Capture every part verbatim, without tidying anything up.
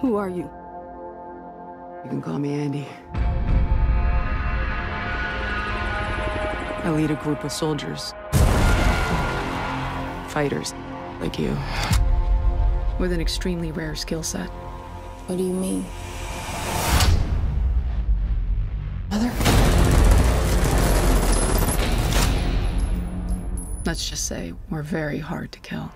Who are you? You can call me Andy. I lead a group of soldiers. Fighters, like you. With an extremely rare skill set. What do you mean? Mother? Let's just say we're very hard to kill.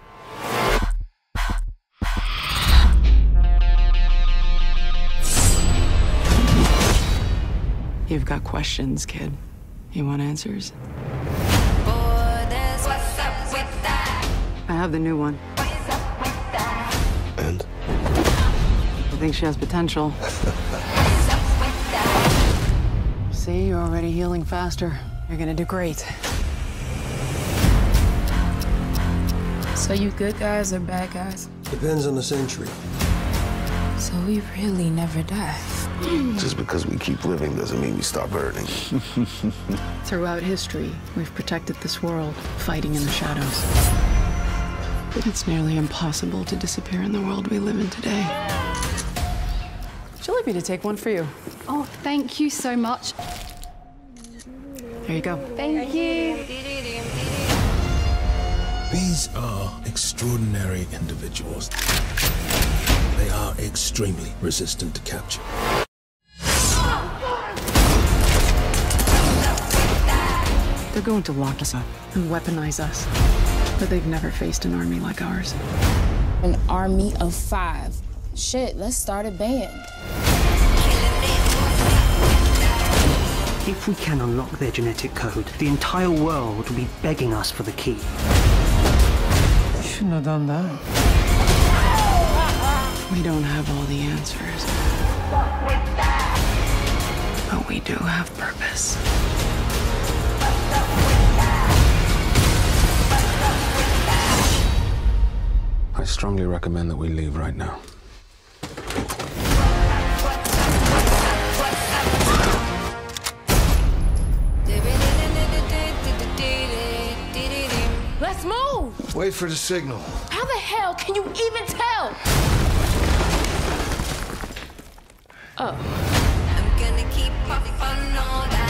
You've got questions, kid. You want answers? I have the new one. And? I think she has potential. See, you're already healing faster. You're gonna do great. So you good guys or bad guys? Depends on the century. So we really never die. Just because we keep living doesn't mean we stop hurting. Throughout history, we've protected this world, fighting in the shadows. But it's nearly impossible to disappear in the world we live in today. Would you like me to take one for you? Oh, thank you so much. There you go. Thank you. These are extraordinary individuals. They are extremely resistant to capture. They're going to lock us up and weaponize us. But they've never faced an army like ours. An army of five. Shit, let's start a band. If we can unlock their genetic code, the entire world will be begging us for the key. Shouldn't have done that. We don't have all the answers. But we do have purpose. I strongly recommend that we leave right now. Let's move! Wait for the signal. How the hell can you even tell? Oh. I'm gonna keep up on all that.